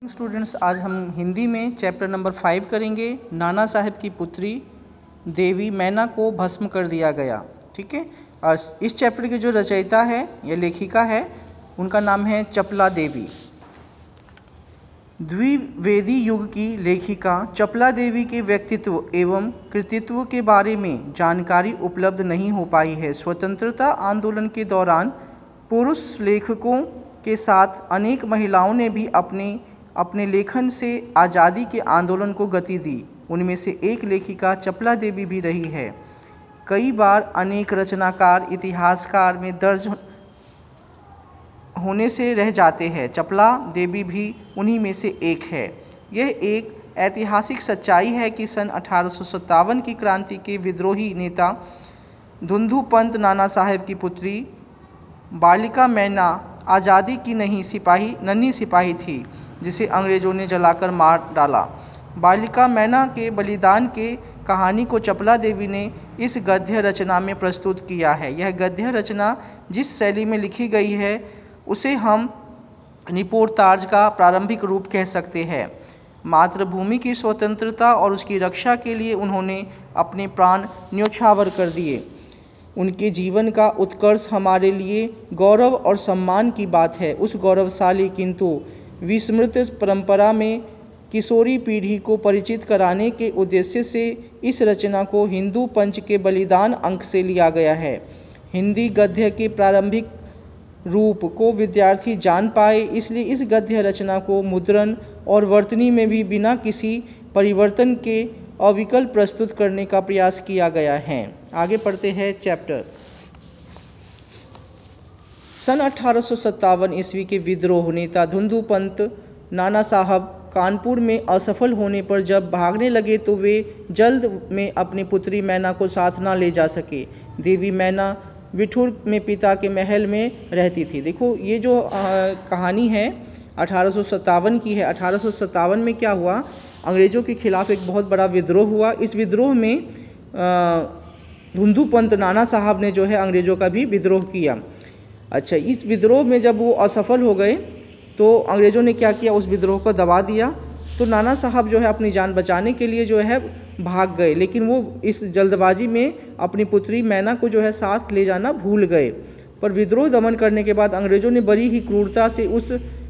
Students, आज हम हिंदी में चैप्टर नंबर 5 करेंगे। नाना साहब की पुत्री देवी मैना को भस्म कर दिया गया। ठीक है। और इस चैप्टर की जो रचयिता है या लेखिका है उनका नाम है चपला देवी। द्विवेदी युग की लेखिका चपला देवी के व्यक्तित्व एवं कृतित्व के बारे में जानकारी उपलब्ध नहीं हो पाई है। स्वतंत्रता आंदोलन के दौरान पुरुष लेखकों के साथ अनेक महिलाओं ने भी अपने लेखन से आज़ादी के आंदोलन को गति दी। उनमें से एक लेखिका चपला देवी भी रही है। कई बार अनेक रचनाकार इतिहासकार में दर्ज होने से रह जाते हैं। चपला देवी भी उन्हीं में से एक है। यह एक ऐतिहासिक सच्चाई है कि सन 1857 की क्रांति के विद्रोही नेता धुंधु पंत नाना साहब की पुत्री बालिका मैना आज़ादी की नन्ही सिपाही थी जिसे अंग्रेज़ों ने जलाकर मार डाला। बालिका मैना के बलिदान के कहानी को चपला देवी ने इस गद्य रचना में प्रस्तुत किया है। यह गद्य रचना जिस शैली में लिखी गई है उसे हम निपोर्ताज का प्रारंभिक रूप कह सकते हैं। मातृभूमि की स्वतंत्रता और उसकी रक्षा के लिए उन्होंने अपने प्राण न्योछावर कर दिए। उनके जीवन का उत्कर्ष हमारे लिए गौरव और सम्मान की बात है। उस गौरवशाली किंतु विस्मृत परंपरा में किशोरी पीढ़ी को परिचित कराने के उद्देश्य से इस रचना को हिंदू पंच के बलिदान अंक से लिया गया है। हिंदी गद्य के प्रारंभिक रूप को विद्यार्थी जान पाए, इसलिए इस गद्य रचना को मुद्रण और वर्तनी में भी बिना किसी परिवर्तन के अविकल प्रस्तुत करने का प्रयास किया गया है। आगे पढ़ते हैं चैप्टर। सन 1857 ईस्वी के विद्रोह नेता धुंधु पंत नाना साहब कानपुर में असफल होने पर जब भागने लगे तो वे जल्द में अपनी पुत्री मैना को साथ न ले जा सके। देवी मैना बिठूर में पिता के महल में रहती थी। देखो, ये जो कहानी है 1857 की है। 1857 में क्या हुआ, अंग्रेज़ों के खिलाफ एक बहुत बड़ा विद्रोह हुआ। इस विद्रोह में धुंधु पंत नाना साहब ने जो है अंग्रेज़ों का भी विद्रोह किया। अच्छा, इस विद्रोह में जब वो असफल हो गए तो अंग्रेज़ों ने क्या किया, उस विद्रोह को दबा दिया। तो नाना साहब जो है अपनी जान बचाने के लिए जो है भाग गए, लेकिन वो इस जल्दबाजी में अपनी पुत्री मैना को जो है साथ ले जाना भूल गए। पर विद्रोह दमन करने के बाद अंग्रेज़ों ने बड़ी ही क्रूरता से उस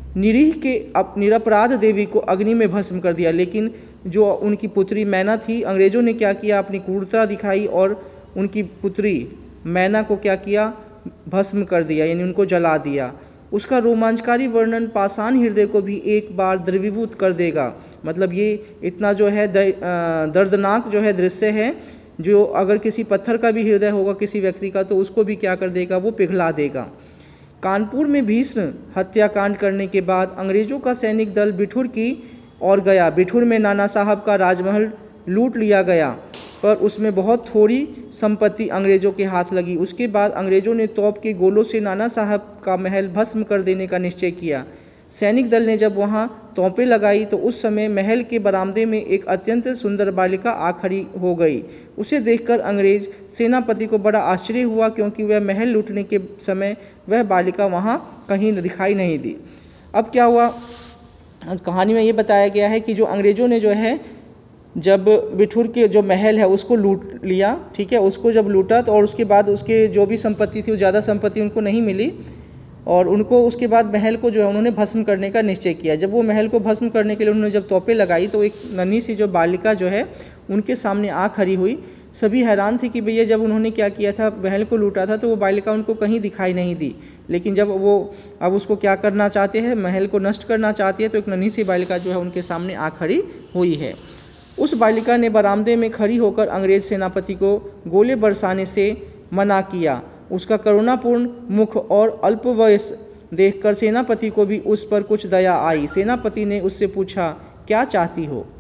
निरपराध देवी को अग्नि में भस्म कर दिया। लेकिन जो उनकी पुत्री मैना थी, अंग्रेज़ों ने क्या किया, अपनी क्रूरता दिखाई और उनकी पुत्री मैना को क्या किया, भस्म कर दिया, यानी उनको जला दिया। उसका रोमांचकारी वर्णन पाषाण हृदय को भी एक बार द्रवीभूत कर देगा। मतलब ये इतना जो है दर्दनाक जो है दृश्य है, जो अगर किसी पत्थर का भी हृदय होगा किसी व्यक्ति का तो उसको भी क्या कर देगा, वो पिघला देगा। कानपुर में भीषण हत्याकांड करने के बाद अंग्रेज़ों का सैनिक दल बिठूर की ओर गया। बिठूर में नाना साहब का राजमहल लूट लिया गया, पर उसमें बहुत थोड़ी संपत्ति अंग्रेज़ों के हाथ लगी। उसके बाद अंग्रेज़ों ने तोप के गोलों से नाना साहब का महल भस्म कर देने का निश्चय किया। सैनिक दल ने जब वहां तोपें लगाई तो उस समय महल के बरामदे में एक अत्यंत सुंदर बालिका आ खड़ी हो गई। उसे देखकर अंग्रेज़ सेनापति को बड़ा आश्चर्य हुआ, क्योंकि वह महल लूटने के समय वह बालिका वहां कहीं दिखाई नहीं दी। अब क्या हुआ, कहानी में ये बताया गया है कि जो अंग्रेज़ों ने जो है जब बिठूर के जो महल है उसको लूट लिया। ठीक है, उसको जब लूटा तो और उसके बाद उसके जो भी संपत्ति थी वो ज़्यादा संपत्ति उनको नहीं मिली, और उनको उसके बाद महल को जो है उन्होंने भस्म करने का निश्चय किया। जब वो महल को भस्म करने के लिए उन्होंने जब तोपें लगाई तो एक नन्ही सी जो बालिका जो है उनके सामने आ खड़ी हुई। सभी हैरान थे कि भैया जब उन्होंने क्या किया था, महल को लूटा था, तो वो बालिका उनको कहीं दिखाई नहीं दी। लेकिन जब वो अब उसको क्या करना चाहते हैं, महल को नष्ट करना चाहती है, तो एक नन्ही सी बालिका जो है उनके सामने आ खड़ी हुई है। उस बालिका ने बरामदे में खड़ी होकर अंग्रेज सेनापति को गोले बरसाने से मना किया। उसका करुणापूर्ण मुख और अल्पवयस देखकर सेनापति को भी उस पर कुछ दया आई। सेनापति ने उससे पूछा, क्या चाहती हो?